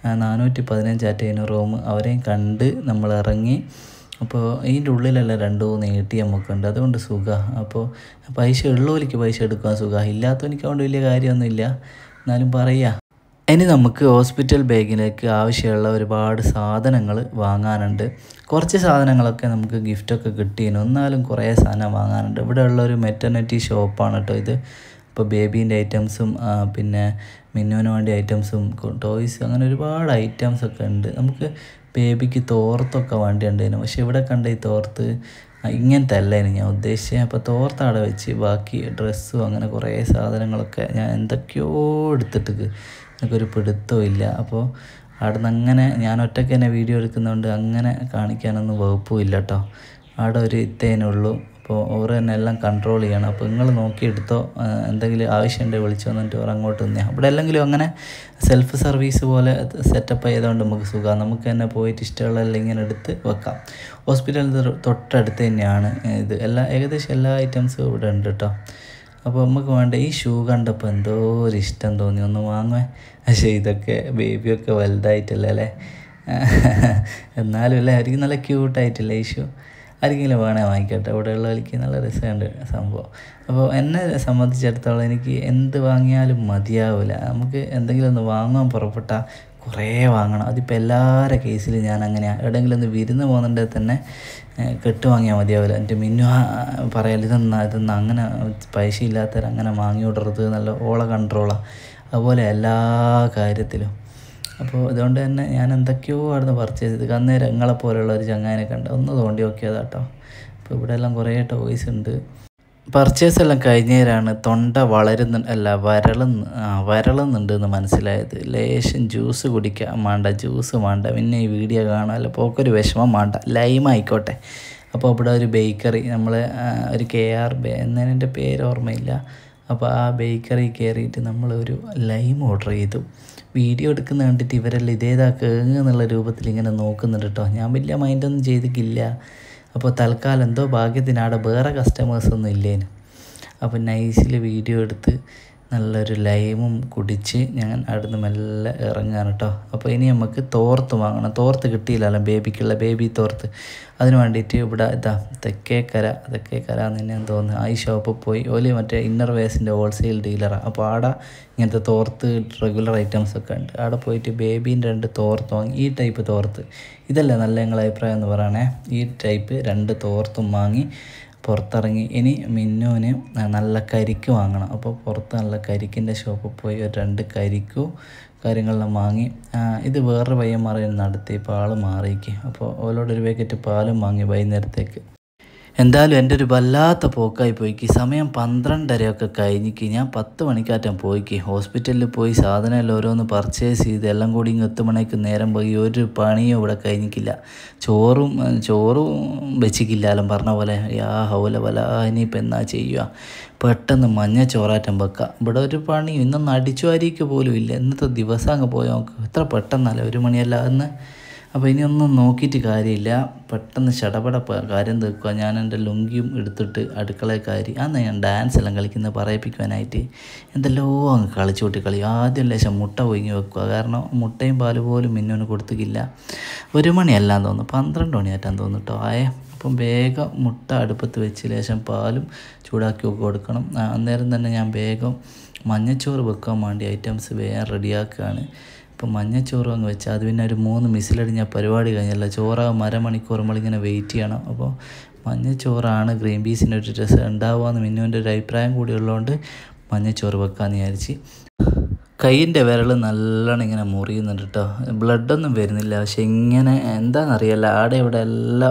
415 റൂം. അവരെയും കണ്ട് നമ്മൾ ഇറങ്ങി. അപ്പോൾ ഇതിൻ്റെ ഉള്ളിലെല്ലാം 2-3 ATM ഒക്കെ ഉണ്ട്, അതുകൊണ്ട് സുഖമാണ്. അപ്പോൾ പൈസ ഉള്ളവർക്ക് പൈസ എടുക്കാൻ സുഖമാണ്, ഇല്ലാത്തവനിക്ക് അതുകൊണ്ട് വലിയ കാര്യമൊന്നുമില്ല. എന്നാലും പറയുക, ഇനി നമുക്ക് ഹോസ്പിറ്റൽ ബാഗിലേക്ക് ആവശ്യമുള്ള ഒരുപാട് സാധനങ്ങൾ വാങ്ങാനുണ്ട്. കുറച്ച് സാധനങ്ങളൊക്കെ നമുക്ക് ഗിഫ്റ്റൊക്കെ കിട്ടിയിരുന്നു, എന്നാലും കുറേ സാധനം വാങ്ങാനുണ്ട്. ഇവിടെ ഉള്ളൊരു മെറ്റർണിറ്റി ഷോപ്പാണ് കേട്ടോ ഇത്. ഇപ്പോൾ ബേബീൻ്റെ ഐറ്റംസും പിന്നെ മിന്നുവിന് വേണ്ടി ഐറ്റംസും ടോയ്സ്, അങ്ങനെ ഒരുപാട് ഐറ്റംസൊക്കെ ഉണ്ട്. നമുക്ക് ബേബിക്ക് തോർത്തൊക്കെ വേണ്ടിയുണ്ടായിരുന്നു, പക്ഷേ ഇവിടെ കണ്ട ഈ തോർത്ത് ഇങ്ങനത്തെ അല്ലായിരുന്നു ഞാൻ ഉദ്ദേശിച്ചത്. അപ്പോൾ തോർത്ത് അവിടെ വെച്ച് ബാക്കി ഡ്രസ്സും അങ്ങനെ കുറേ സാധനങ്ങളൊക്കെ ഞാൻ എന്തൊക്കെയോ എടുത്തിട്ട് എനിക്കൊരു പിടുത്തവും ഇല്ല. അപ്പോൾ അവിടെ നിന്ന് അങ്ങനെ ഞാൻ ഒറ്റയ്ക്ക് തന്നെ വീഡിയോ എടുക്കുന്നതുകൊണ്ട് അങ്ങനെ കാണിക്കാനൊന്നും വകുപ്പും ഇല്ല കേട്ടോ. അവിടെ ഒരു ഇത്തേനുള്ളൂ, അപ്പോൾ ഓർ തന്നെ എല്ലാം കൺട്രോൾ ചെയ്യണം. അപ്പോൾ നിങ്ങൾ നോക്കിയെടുത്തോ, എന്തെങ്കിലും ആവശ്യമുണ്ടെങ്കിൽ വിളിച്ചു വന്നിട്ട് ഓർ അങ്ങോട്ട് നിന്നേ. അവിടെ അല്ലെങ്കിലും അങ്ങനെ സെൽഫ് സർവീസ് പോലെ സെറ്റപ്പ് ചെയ്തുകൊണ്ട് നമുക്ക് സുഖമാണ്, നമുക്ക് തന്നെ പോയിട്ട് ഇഷ്ടമുള്ളതെല്ലാം ഇങ്ങനെ എടുത്ത് വെക്കാം. ഹോസ്പിറ്റലിൽ തൊട്ടടുത്ത് തന്നെയാണ് ഇത്, ഏകദേശം എല്ലാ ഐറ്റംസും ഇവിടെ ഉണ്ട് കേട്ടോ. അപ്പോൾ നമുക്ക് വേണ്ട ഈ ഷൂ കണ്ടപ്പോൾ എന്തോ ഒരു ഇഷ്ടം തോന്നി, ഒന്ന് വാങ്ങുവേ. പക്ഷേ ഇതൊക്കെ ബേബിയൊക്കെ വലുതായിട്ടില്ല അല്ലേ, എന്നാലും അല്ലേ അവർക്ക് നല്ല ക്യൂട്ടായിട്ടില്ല ഈ ഷൂ. ആർക്കെങ്കിലും വേണേൽ വാങ്ങിക്കട്ടെ, ഇവിടെ ഉള്ളവർക്ക് നല്ല രസമുണ്ട് സംഭവം. അപ്പോൾ എന്നെ സംബന്ധിച്ചിടത്തോളം എനിക്ക് എന്ത് വാങ്ങിയാലും മതിയാവില്ല. നമുക്ക് എന്തെങ്കിലും ഒന്ന് വാങ്ങാൻ പുറപ്പെട്ടാൽ കുറേ വാങ്ങണം. അതിപ്പോൾ എല്ലാവരുടെ കേസിലും ഞാൻ അങ്ങനെയാണ്. എവിടെയെങ്കിലും ഒന്ന് വിരുന്ന് പോകുന്നുണ്ടെങ്കിൽ തന്നെ കെട്ട് വാങ്ങിയാൽ മതിയാവില്ല. എൻ്റെ മിന്നു പറയാൽ ഇതെന്നാ അങ്ങനെ പൈസ ഇല്ലാത്തവർ അങ്ങനെ വാങ്ങി വിടരുത്, നല്ല ഓള കൺട്രോളാണ്. അതുപോലെ എല്ലാ കാര്യത്തിലും. അപ്പോൾ അതുകൊണ്ട് തന്നെ ഞാൻ എന്തൊക്കെയോ അവിടുന്ന് പർച്ചേസ് ചെയ്ത് അന്നേരം നിങ്ങളെപ്പോലെയുള്ള ഒരു ചങ്ങാനെ കണ്ട് ഒന്ന് തോണ്ടി നോക്കിയതാ കേട്ടോ. അപ്പോൾ ഇവിടെ എല്ലാം കുറേ ടോയ്സ് ഉണ്ട്. പർച്ചേസ് എല്ലാം കഴിഞ്ഞേരാണ് തൊണ്ട വരളുന്നുണ്ട് എന്ന് മനസ്സിലായത്. ലേശം ജ്യൂസ് കുടിക്കാൻ വേണ്ട, ജ്യൂസ് വേണ്ട, പിന്നെ ഈ വീഡിയോ കാണാമല്ലോ, പോക്കൊരു വിഷമം വേണ്ട, ലൈം ആയിക്കോട്ടെ. അപ്പോൾ ഇവിടെ ഒരു ബേക്കറി, നമ്മൾ ഒരു KR എന്നതിൻ്റെ പേര് ഓർമ്മയില്ല. അപ്പോൾ ആ ബേക്കറി കയറിയിട്ട് നമ്മളൊരു ലൈം ഓർഡർ ചെയ്തു. വീഡിയോ എടുക്കുന്ന കണ്ടിട്ട് ഇവരെല്ലാം ഇതേതാ കേങ്ങ് എന്നുള്ള രൂപത്തിൽ ഇങ്ങനെ നോക്കുന്നുണ്ട് കേട്ടോ. ഞാൻ വലിയ മൈൻഡൊന്നും ചെയ്തിട്ടില്ല. അപ്പോൾ തൽക്കാലം എന്തോ ഭാഗ്യത്തിന് അവിടെ വേറെ കസ്റ്റമേഴ്സൊന്നും ഇല്ലേനു. അപ്പോൾ നൈസിൽ വീഡിയോ എടുത്ത് നല്ലൊരു ലൈമും കുടിച്ച് ഞാൻ അവിടുന്ന് മെല്ലെ ഇറങ്ങാണ് കേട്ടോ. അപ്പോൾ ഇനി നമുക്ക് തോർത്ത് വാങ്ങണം. തോർത്ത് കിട്ടിയില്ലല്ലോ ബേബിക്കുള്ള ബേബി തോർത്ത്. അതിന് വേണ്ടിയിട്ട് ഇവിടെ തെക്കേക്കര എന്ന് തന്നെ തോന്നുന്നു, ഈ ഷോപ്പിൽ പോയി. ഓല് മറ്റേ ഇന്നർ വേസിൻ്റെ ഹോൾസെയിൽ ഡീലറാണ്. അപ്പോൾ ആടെ ഇങ്ങനത്തെ തോർത്ത് റെഗുലർ ഐറ്റംസൊക്കെ ഉണ്ട്. അവിടെ പോയിട്ട് ബേബീൻ്റെ 2 തോർത്ത് വാങ്ങി. ഈ ടൈപ്പ് തോർത്ത് ഇതല്ലേ നല്ല നിങ്ങളെ അഭിപ്രായം എന്ന് പറയണേ. ഈ ടൈപ്പ് 2 തോർത്തും വാങ്ങി പുറത്തിറങ്ങി. ഇനി മിന്നുവിന് നല്ല കരിക്ക് വാങ്ങണം. അപ്പോൾ പുറത്ത് നല്ല കരിക്കിൻ്റെ ഷോപ്പിൽ പോയി ഒരു 2 കരിക്കും കാര്യങ്ങളെല്ലാം വാങ്ങി. ഇത് വേറൊരു പയ്യന്മാരെ നടത്തി, ഇപ്പോൾ ആൾ മാറിയേക്ക്. അപ്പോൾ ഓലോടൊരു പാക്കറ്റ് പാലും വാങ്ങി വൈകുന്നേരത്തേക്ക്. എന്തായാലും എൻ്റെ ഒരു വല്ലാത്ത പോക്കായി പോയിക്ക്. സമയം 12:30 കഴിഞ്ഞിക്ക്. ഞാൻ 10 മണിക്കാറ്റം പോയിക്ക്. ഹോസ്പിറ്റലിൽ പോയി സാധനമെല്ലാം ഓരോന്ന് പർച്ചേസ് ചെയ്ത് എല്ലാം കൂടി 10 മണിക്ക് നേരം പോയി. ഒരു പണിയും ഇവിടെ കഴിഞ്ഞിക്കില്ല. ചോറും വെച്ചിക്കില്ലാലും പറഞ്ഞ പോലെ ഹൗല വല. ഇനിയിപ്പോൾ എന്നാ ചെയ്യുക, പെട്ടെന്ന് മഞ്ഞ ചോറാറ്റം വെക്കുക. ഇവിടെ ഒരു പണിയും ഇന്നൊന്നും അടിച്ചു വാരിക്ക് പോലും ഇല്ല. ഇന്നത്തെ ദിവസം അങ്ങ് പോയി നോക്ക്, എത്ര പെട്ടെന്നല്ല 1 മണിയല്ല എന്ന്. അപ്പോൾ ഇനിയൊന്നും നോക്കിയിട്ട് കാര്യമില്ല, പെട്ടെന്ന് ചടപട കാര്യം തീർക്കുക. ഞാൻ എൻ്റെ ലുങ്കിയും എടുത്തിട്ട് അടുക്കളയിൽ കയറി. അന്ന് ഞാൻ ഡാൻസ് എല്ലാം കളിക്കുന്നത് പറയിപ്പിക്കുവാനായിട്ട് എന്തെല്ലോ അങ്ങ് കളിച്ചോട്ടി കളി. ആദ്യം ലേശം മുട്ട പൊങ്ങി വെക്കുക, കാരണം മുട്ടയും പാല് പോലും മിന്നുവിന് കൊടുത്തിക്കില്ല. 1 മണിയല്ലാന്ന് തോന്നുന്നു, 12 മണിയായിട്ടാന്ന് തോന്നുന്നു കേട്ടോ ആയേ. അപ്പം വേഗം മുട്ട അടുപ്പത്ത് വെച്ച് ലേശം പാലും ചൂടാക്കി കൊടുക്കണം. അന്നേരം തന്നെ ഞാൻ വേഗം മഞ്ഞച്ചോറ് വെക്കാൻ വേണ്ടി ഐറ്റംസ് വേഗം റെഡിയാക്കുകയാണ്. ഇപ്പോൾ മഞ്ഞച്ചോറ് അങ്ങ് വെച്ചാൽ അത് പിന്നെ ഒരു 3 മിസിലടിഞ്ഞാൽ പരിപാടി കഴിഞ്ഞല്ല. ചോറാകും 1/2 മണിക്കൂർ നമ്മളിങ്ങനെ വെയിറ്റ് ചെയ്യണം. അപ്പോൾ മഞ്ഞച്ചോറാണ് ഗ്രീൻ പീസിൻ്റെ ഒരു രസം ഉണ്ടാവുകയെന്ന് മിന്നുവിൻ്റെ ഒരു അഭിപ്രായം കൂടി ഉള്ളതുകൊണ്ട് മഞ്ഞച്ചോറ് വെക്കാമെന്ന് വിചാരിച്ച്. കൈയിൻ്റെ വിരൽ നല്ലോണം ഇങ്ങനെ മുറിയുന്നുണ്ട് കേട്ടോ. ബ്ലഡൊന്നും വരുന്നില്ല, പക്ഷെ ഇങ്ങനെ എന്താണെന്നറിയില്ല, ആടെ ഇവിടെ എല്ലാം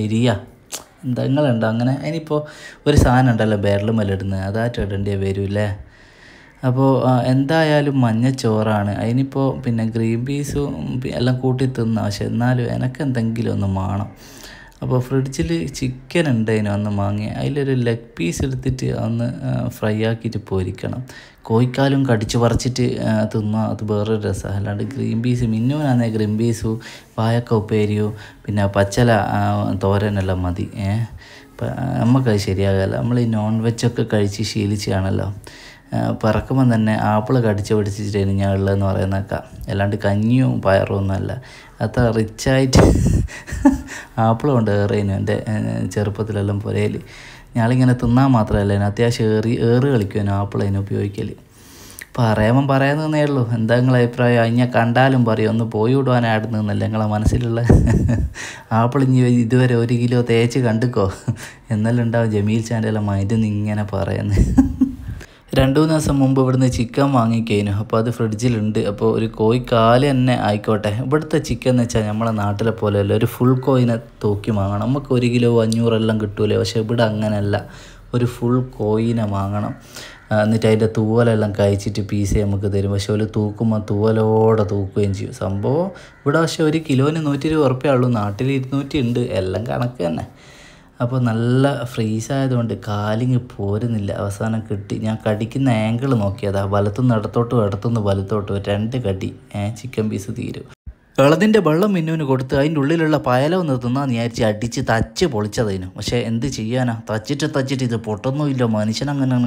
എന്തെങ്ങളുണ്ടോ അങ്ങനെ. ഇനിയിപ്പോൾ ഒരു സാധനം ഉണ്ടല്ലോ വിരൽ മല്ലിടുന്നത്, അതായിട്ട് ഇടേണ്ടി വരില്ലേ. അപ്പോൾ എന്തായാലും മഞ്ഞച്ചോറാണ്. അതിനിപ്പോൾ പിന്നെ ഗ്രീൻ പീസും എല്ലാം കൂട്ടി തിന്നാം, പക്ഷെ എന്നാലും എനിക്ക് എന്തെങ്കിലും ഒന്ന് വേണം. അപ്പോൾ ഫ്രിഡ്ജിൽ ചിക്കൻ ഉണ്ടായിന് അന്ന് വാങ്ങി, അതിലൊരു ലെഗ് പീസ് എടുത്തിട്ട് അന്ന് ഫ്രൈ ആക്കിയിട്ട് പൊരിക്കണം. കോഴിക്കാലും കടിച്ചു പറിച്ചിട്ട് തിന്നാൽ അത് വേറൊരു രസമാണ്. അല്ലാണ്ട് ഗ്രീൻ പീസ് മിന്നുവിനാണെങ്കിൽ ഗ്രീൻ പീസു വാഴക്ക ഉപ്പേരിയോ പിന്നെ പച്ചല തോരനെല്ലാം മതി. ഇപ്പം നമുക്കത് ശരിയാകല്ല. നമ്മൾ ഈ നോൺ വെജൊക്കെ കഴിച്ച് ശീലിച്ചാണല്ലോ. പിറക്കുമ്പം തന്നെ ആപ്പിൾ കടിച്ച് പിടിച്ചിട്ടാണ് ഞാൻ ഉള്ളതെന്ന് പറയുന്നേക്കാം. അല്ലാണ്ട് കഞ്ഞിയും പയറും ഒന്നുമല്ല. അത്ര റിച്ചായിട്ട് ആപ്പിൾ കൊണ്ട് ഏറേനു എൻ്റെ ചെറുപ്പത്തിലെല്ലാം പുരയിൽ. ഞാളിങ്ങനെ തിന്നാൻ മാത്രമല്ല, അത്യാവശ്യം ഏറ് കളിക്കുവാനും ആപ്പിൾ അതിന് ഉപയോഗിക്കൽ. പറയാമെന്നേ ഉള്ളൂ. എന്താ നിങ്ങളെ അഭിപ്രായം? അതിനെ കണ്ടാലും പറയും ഒന്ന് പോയി വിടുവാനായിരുന്നല്ല നിങ്ങളെ മനസ്സിലുള്ള ആപ്പിൾ ഇനി ഇതുവരെ 1 കിലോ തേച്ച് കണ്ടിക്കോ എന്നെല്ലാം ഉണ്ടാവും ജമീൽ ചാൻ്റെല്ലാം മൈൻഡിൽ ഇങ്ങനെ പറയുന്നത്. 2-3 ദിവസം മുമ്പ് ഇവിടുന്ന് ചിക്കൻ വാങ്ങിക്കഴിഞ്ഞു. അപ്പോൾ അത് ഫ്രിഡ്ജിലുണ്ട്. അപ്പോൾ ഒരു കോഴിക്കാല് തന്നെ ആയിക്കോട്ടെ. ഇവിടുത്തെ ചിക്കൻ എന്ന് വെച്ചാൽ നമ്മളെ നാട്ടിലെ പോലെയല്ല, ഒരു ഫുൾ കോയിനെ തൂക്കി വാങ്ങണം. നമുക്ക് 1 കിലോ 500 എല്ലാം കിട്ടൂലേ. പക്ഷേ ഇവിടെ അങ്ങനെയല്ല, ഒരു ഫുൾ കോയിനെ വാങ്ങണം. എന്നിട്ട് അതിൻ്റെ തൂവലെല്ലാം കഴിച്ചിട്ട് പീസ് നമുക്ക് തരും. പക്ഷെ ഒരു തൂക്കുമ്പോൾ തൂവലോടെ തൂക്കുകയും ചെയ്യും. സംഭവം ഇവിടെ പക്ഷേ 1 കിലോന് 120 ഉറുപ്പ്യേ, നാട്ടിൽ 200 ഉണ്ട്. എല്ലാം കണക്ക് തന്നെ. അപ്പോൾ നല്ല ഫ്രീസായതുകൊണ്ട് കാലിങ് പോരുന്നില്ല. അവസാനം കിട്ടി. ഞാൻ കടിക്കുന്ന ആംഗിൾ നോക്കിയതാണ്. വലത്തുനിന്ന് ഇടത്തോട്ടും ഇടത്തുനിന്ന് വലത്തോട്ടും 2 കടി ചിക്കൻ പീസ് തീരും. ഇളതിൻ്റെ വെള്ളം മിന്നുവിന് കൊടുത്ത് അതിൻ്റെ ഉള്ളിലുള്ള പയലം ഒന്ന് തിന്നാന്ന് വിചാരിച്ച് അടിച്ച് തച്ച് പൊളിച്ചതിനും. പക്ഷേ എന്ത് ചെയ്യാനാ, തച്ചിട്ട് ഇത് പൊട്ടൊന്നുമില്ല. മനുഷ്യനങ്ങനെ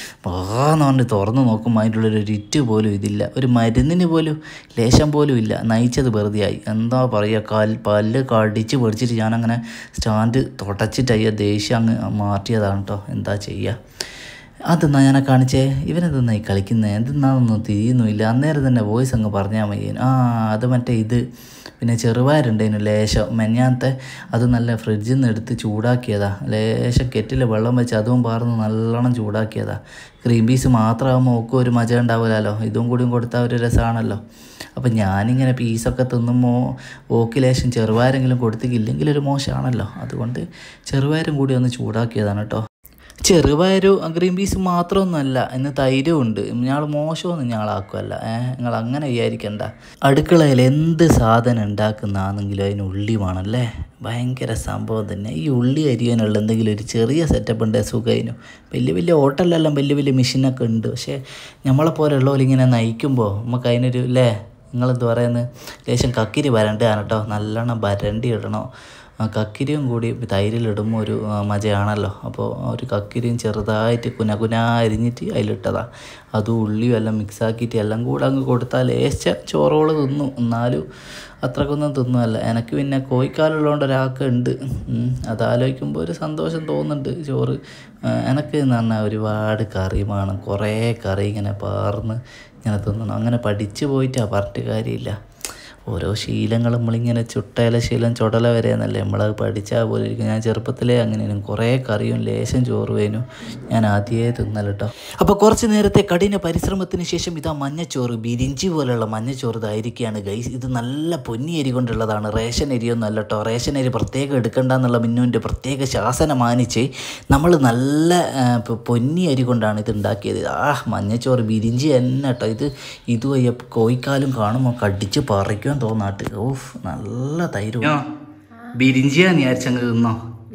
പാന്ന് പറഞ്ഞ് തുറന്ന് നോക്കുമ്പോൾ അതിൻ്റെ ഉള്ളിൽ ഒരു ഇറ്റ് പോലും ഇതില്ല. ഒരു മരുന്നിന് പോലും ലേശം പോലും ഇല്ല. നയിച്ചത് വെറുതെയായി. എന്താ പറയുക, പല്ല് കടിച്ച് പൊടിച്ചിട്ട് ഞാനങ്ങനെ സ്റ്റാൻഡ് തുടച്ചിട്ട് അയ്യ ദേഷ്യം അങ്ങ് മാറ്റിയതാണ് കേട്ടോ. എന്താ ചെയ്യുക. അതെന്നാ ഞാനെ കാണിച്ചേ, ഇവനെന്തെന്നാ ഈ കളിക്കുന്നത്, എന്തെന്നാണെന്നൊന്നും തിരിയുന്നുമില്ല. അന്നേരം തന്നെ വോയിസ് അങ്ങ് പറഞ്ഞാൽ മതിയേനു. അത് മറ്റേ ഇത് പിന്നെ ചെറുപയറുണ്ടേനു ലേശം മെഞ്ഞാത്തെ. അത് നല്ല ഫ്രിഡ്ജിൽ നിന്ന് എടുത്ത് ചൂടാക്കിയതാ. ലേശം കെറ്റിൽ വെള്ളം വെച്ച് അതും പാർന്ന് നല്ലോണം ചൂടാക്കിയതാ. ഗ്രീൻ പീസ് മാത്രമാകുമ്പോൾ ഒക്കെ ഒരു മജ ഉണ്ടാവില്ലല്ലോ. ഇതും കൂടിയും കൊടുത്താൽ ഒരു രസമാണല്ലോ. അപ്പം ഞാനിങ്ങനെ പീസൊക്കെ തിന്നുമ്പോൾ ഓക്ക് ലേശം ചെറുപയരെങ്കിലും കൊടുത്തില്ലെങ്കിൽ ഒരു മോശമാണല്ലോ. അതുകൊണ്ട് ചെറുപയരും കൂടി ഒന്ന് ചൂടാക്കിയതാണ് കേട്ടോ. ചെറുപയരും ഗ്രീൻ പീസ് മാത്രമൊന്നുമല്ല, ഇന്ന് തൈരും ഉണ്ട്. ഞങ്ങൾ മോശമൊന്നും ഞങ്ങളാക്കുമല്ല. നിങ്ങൾ അങ്ങനെ വിചാരിക്കണ്ട. അടുക്കളയിൽ എന്ത് സാധനം ഉണ്ടാക്കുന്നതാണെങ്കിലും അതിന് ഉള്ളി വേണമല്ലേ. ഭയങ്കര സംഭവം തന്നെ. ഈ ഉള്ളി അരിയാനുള്ള എന്തെങ്കിലും ഒരു ചെറിയ സെറ്റപ്പ് ഉണ്ട് സുഖമായിരുന്നു. വലിയ ഹോട്ടലിലെല്ലാം വലിയ മെഷീനൊക്കെ ഉണ്ട്. പക്ഷേ നമ്മളെപ്പോലുള്ളവർ ഇങ്ങനെ നയിക്കുമ്പോൾ നമുക്ക് അതിനൊരു നിങ്ങളെന്ത് പറയുന്നത്, ലേശം കക്കിരി വരണ്ടാണ് കേട്ടോ. നല്ലോണം വരണ്ടി ഇടണോ. കക്കിരിയും കൂടി തൈരിലിടുമ്പോൾ ഒരു മജയാണല്ലോ. അപ്പോൾ ഒരു കക്കിരിയും ചെറുതായിട്ട് കുന അരിഞ്ഞിട്ട് അതിലിട്ടതാണ്. അതും ഉള്ളിയും എല്ലാം മിക്സാക്കിയിട്ട് എല്ലാം കൂടെ അങ്ങ് കൊടുത്താൽ ലേശ ചോറോള് തിന്നു. എന്നാലും അത്രക്കൊന്നും തിന്നുമല്ല. എനിക്ക് പിന്നെ കോഴിക്കാലുള്ളതുകൊണ്ട് ഒരാൾക്ക് ഉണ്ട്. അതാലോചിക്കുമ്പോൾ ഒരു സന്തോഷം തോന്നുന്നുണ്ട്. ചോറ് എനിക്ക് എന്ന് പറഞ്ഞാൽ ഒരുപാട് കറി വേണം. കുറേ കറി ഇങ്ങനെ പാർന്ന് ഇങ്ങനെ തിന്നണം. അങ്ങനെ പഠിച്ചു പോയിട്ടാണ് പറഞ്ഞിട്ട് കാര്യമില്ല. ഓരോ ശീലങ്ങൾ നമ്മളിങ്ങനെ ചുട്ടയില ശീലം ചുടല വരെ എന്നല്ലേ നമ്മളത് പഠിച്ചാൽ പോലെ ഇരിക്കും. ഞാൻ ചെറുപ്പത്തിലേ അങ്ങനെയും കുറേ കറിയും ലേശം ചോറ് വേനും ഞാൻ ആദ്യമേ തിന്നല കേട്ടോ. അപ്പോൾ കുറച്ച് നേരത്തെ കഠിന പരിശ്രമത്തിന് ശേഷം ഇതാ മഞ്ഞച്ചോറ്, ബിരിഞ്ചി പോലെയുള്ള മഞ്ഞച്ചോറ് ഇതായിരിക്കുകയാണ് ഗൈസ്. ഇത് നല്ല പൊന്നി അരി കൊണ്ടുള്ളതാണ്, റേഷൻ അരിയൊന്നും അല്ല കേട്ടോ. റേഷൻ അരി പ്രത്യേകം എടുക്കണ്ട എന്നുള്ള മിന്നുവിൻ്റെ പ്രത്യേക ശാസനം മാനിച്ച് നമ്മൾ നല്ല പൊന്നി അരി കൊണ്ടാണ് ഇത് ഉണ്ടാക്കിയത്. മഞ്ഞച്ചോറ് ബിരിഞ്ചി തന്നെ കേട്ടോ. ഇത് കോഴിക്കാലും കാണുമ്പോൾ കടിച്ച് പറിക്കാൻ തോന്നാട്ട്. ഓഫ്, നല്ല തൈരും ബിരിഞ്ചിയാന്ന് വിചാരിച്ചങ്ങ് തിന്നോ.